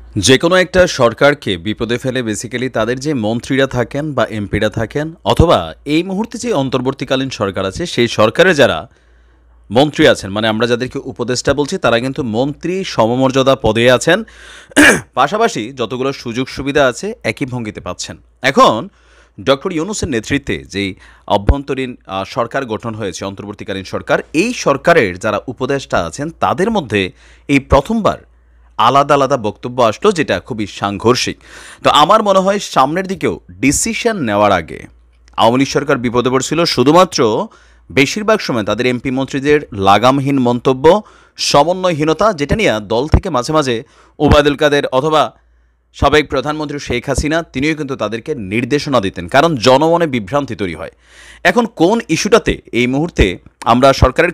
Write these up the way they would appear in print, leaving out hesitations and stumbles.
যেকোনো একটা সরকারকে বিপদে ফেলে বেসিক্যালি তাদের যে মন্ত্রীরা থাকেন বা এমপিরা থাকেন অথবা এই মুহূর্তে যে অন্তর্বর্তীকালীন সরকার আছে সেই সরকারে যারা মন্ত্রী আছেন, মানে আমরা যাদেরকে উপদেষ্টা বলছি, তারা কিন্তু মন্ত্রী সমমর্যাদা পদে আছেন। পাশাপাশি যতগুলো সুযোগ সুবিধা আছে একই ভঙ্গিতে পাচ্ছেন। এখন ডক্টর ইউনূসের নেতৃত্বে যেই অভ্যন্তরীণ সরকার গঠন হয়েছে, অন্তর্বর্তীকালীন সরকার, এই সরকারের যারা উপদেষ্টা আছেন তাদের মধ্যে এই প্রথমবার আলাদা আলাদা বক্তব্য আসলো, যেটা খুবই সাংঘর্ষিক। তো আমার মনে হয় সামনের দিকেও ডিসিশন নেওয়ার আগে আওয়ামী লীগ সরকার বিপদে পড়ছিল শুধুমাত্র বেশিরভাগ সময় তাদের এমপি মন্ত্রীদের লাগামহীন মন্তব্য, সমন্বয়হীনতা, যেটা নিয়ে দল থেকে মাঝে মাঝে ওবায়দুল কাদের অথবা সাবেক প্রধানমন্ত্রী শেখ হাসিনা তিনিও কিন্তু তাদেরকে নির্দেশনা দিতেন, কারণ জনমনে বিভ্রান্তি তৈরি হয়। এখন কোন ইস্যুটাতে এই মুহূর্তে আমরা সরকারের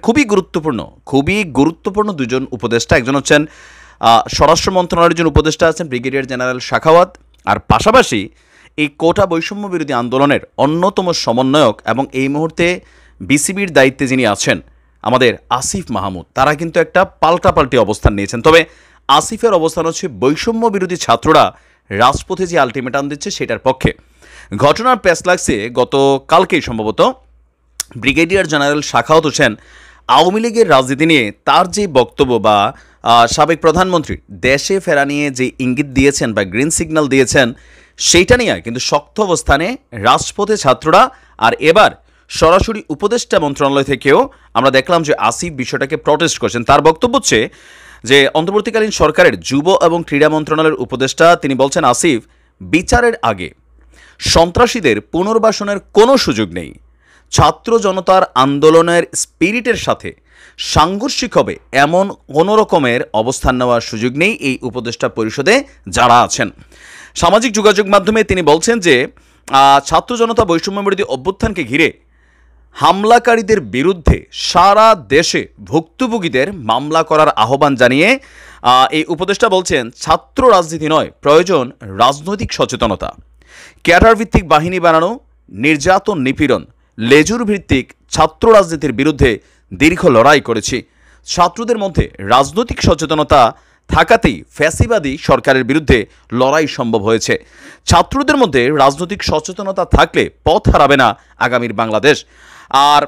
খুবই গুরুত্বপূর্ণ দুজন উপদেষ্টা, একজন হচ্ছেন স্বরাষ্ট্র মন্ত্রণালয়ের একজন উপদেষ্টা আছেন ব্রিগেডিয়ার জেনারেল শাখাওয়াত, আর পাশাপাশি এই কোটা বৈষম্য বিরোধী আন্দোলনের অন্যতম সমন্বয়ক এবং এই মুহূর্তে বিসিবির দায়িত্বে যিনি আছেন আমাদের আসিফ মাহমুদ, তারা কিন্তু একটা পাল্টাপাল্টি অবস্থান নিয়েছেন। তবে আসিফের অবস্থান হচ্ছে বৈষম্য বিরোধী ছাত্ররা রাজপথে যে আলটিমেটাম দিচ্ছে সেটার পক্ষে। ঘটনার প্যাচ লাগছে গতকালকেই সম্ভবত ব্রিগেডিয়ার জেনারেল শাখাওয়াত হোসেন আওয়ামী লীগের রাজনীতি নিয়ে তার যে বক্তব্য বা সাবেক প্রধানমন্ত্রী দেশে ফেরা নিয়ে যে ইঙ্গিত দিয়েছেন বা গ্রিন সিগন্যাল দিয়েছেন সেইটা নিয়ে কিন্তু শক্ত অবস্থানে রাজপথে ছাত্ররা। আর এবার সরাসরি উপদেষ্টা মন্ত্রণালয় থেকেও আমরা দেখলাম যে আসিফ বিষয়টাকে প্রটেস্ট করছেন। তার বক্তব্য হচ্ছে যে অন্তর্বর্তীকালীন সরকারের যুব এবং ক্রীড়া মন্ত্রণালয়ের উপদেষ্টা তিনি বলছেন, আসিফ, বিচারের আগে সন্ত্রাসীদের পুনর্বাসনের কোনো সুযোগ নেই। ছাত্র জনতার আন্দোলনের স্পিরিটের সাথে সাংঘর্ষিক হবে এমন কোনো রকমের অবস্থান নেওয়ার সুযোগ নেই এই উপদেষ্টা পরিষদে যারা আছেন। সামাজিক যোগাযোগ মাধ্যমে তিনি বলছেন যে ছাত্র জনতা বৈষম্য বিরোধী অভ্যুত্থানকে ঘিরে হামলাকারীদের বিরুদ্ধে সারা দেশে ভুক্তভোগীদের মামলা করার আহ্বান জানিয়ে এই উপদেষ্টা বলছেন, ছাত্র রাজনীতি নয়, প্রয়োজন রাজনৈতিক সচেতনতা। ক্যাডার ভিত্তিক বাহিনী বানানো, নির্যাতন, নিপীড়ন, লেজুর ভিত্তিক ছাত্র রাজনীতির বিরুদ্ধে দীর্ঘ লড়াই করেছি। ছাত্রদের মধ্যে রাজনৈতিক সচেতনতা থাকাতেই ফ্যাসিবাদী সরকারের বিরুদ্ধে লড়াই সম্ভব হয়েছে। ছাত্রদের মধ্যে রাজনৈতিক সচেতনতা থাকলে পথ হারাবে না আগামীর বাংলাদেশ। আর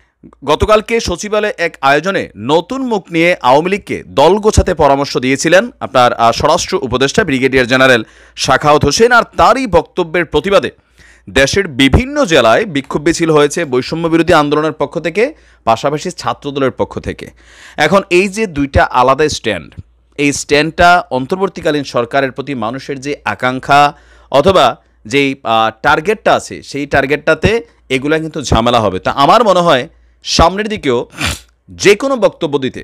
গতকালকে সচিবালয়ে এক আয়োজনে নতুন মুখ নিয়ে আওয়ামী লীগকে দল গোছাতে পরামর্শ দিয়েছিলেন আপনার স্বরাষ্ট্র উপদেষ্টা ব্রিগেডিয়ার জেনারেল শাখাওয়াত হোসেন। আর তারই বক্তব্যের প্রতিবাদে দেশের বিভিন্ন জেলায় বিক্ষোভ মিছিল হয়েছে বৈষম্য বিরোধী আন্দোলনের পক্ষ থেকে, পাশাপাশি ছাত্রদলের পক্ষ থেকে। এখন এই যে দুইটা আলাদা স্ট্যান্ড, এই স্ট্যান্ডটা অন্তর্বর্তীকালীন সরকারের প্রতি মানুষের যে আকাঙ্ক্ষা অথবা যেই টার্গেটটা আছে সেই টার্গেটটাতে এগুলা কিন্তু ঝামেলা হবে। তা আমার মনে হয় সামনের দিকেও যে কোনো বক্তব্য দিতে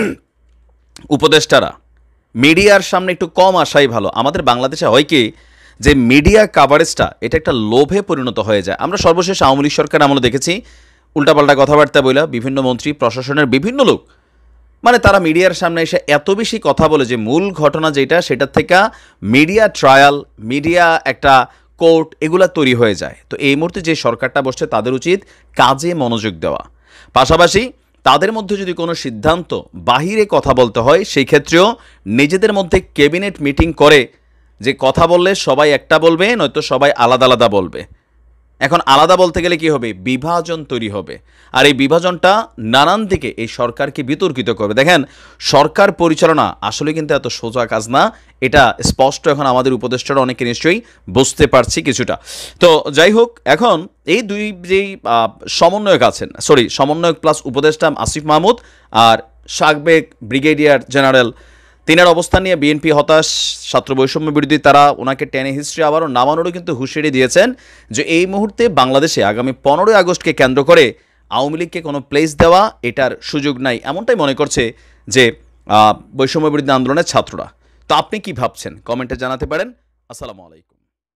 উপদেষ্টারা মিডিয়ার সামনে একটু কম আসাই ভালো। আমাদের বাংলাদেশে হয় কি যে মিডিয়া কাভারেজটা এটা একটা লোভে পরিণত হয়ে যায়। আমরা সর্বশেষ আওয়ামী লীগ সরকার আমরা দেখেছি উল্টাপাল্টা কথাবার্তা বইলা বিভিন্ন মন্ত্রী, প্রশাসনের বিভিন্ন লোক, মানে তারা মিডিয়ার সামনে এসে এত বেশি কথা বলে যে মূল ঘটনা যেটা সেটার থেকে মিডিয়া ট্রায়াল, মিডিয়া একটা কোর্ট, এগুলা তৈরি হয়ে যায়। তো এই মুহূর্তে যে সরকারটা বসছে তাদের উচিত কাজে মনোযোগ দেওয়া। পাশাপাশি তাদের মধ্যে যদি কোনো সিদ্ধান্ত বাহিরে কথা বলতে হয় সেই ক্ষেত্রেও নিজেদের মধ্যে ক্যাবিনেট মিটিং করে যে কথা বললে সবাই একটা বলবে, নয়তো সবাই আলাদা আলাদা বলবে। এখন আলাদা বলতে গেলে কি হবে, বিভাজন তৈরি হবে। আর এই বিভাজনটা নানান দিকে এই সরকারকে বিতর্কিত করবে। দেখেন, সরকার পরিচালনা আসলে কিন্তু এত সোজা কাজ না, এটা স্পষ্ট এখন আমাদের উপদেষ্টারা অনেকে নিশ্চয়ই বুঝতে পারছি কিছুটা। তো যাই হোক, এখন এই দুই যেই সমন্বয়ক প্লাস উপদেষ্টা আসিফ মাহমুদ আর সাবেক ব্রিগেডিয়ার জেনারেল, তিনার অবস্থান নিয়ে বিএনপি হতাশ, ছাত্র বৈষম্য বিরোধী তারা ওনাকে টেনে হিস্ট্রি আবারও নামানোরও কিন্তু হুঁশিয়ারি দিয়েছেন যে এই মুহূর্তে বাংলাদেশে আগামী 15ই আগস্টকে কেন্দ্র করে আওয়ামী লীগকে কোনো প্লেস দেওয়া এটার সুযোগ নাই, এমনটাই মনে করছে যে বৈষম্য বিরোধী আন্দোলনের ছাত্ররা। তো আপনি কি ভাবছেন কমেন্টে জানাতে পারেন। আসসালামু আলাইকুম।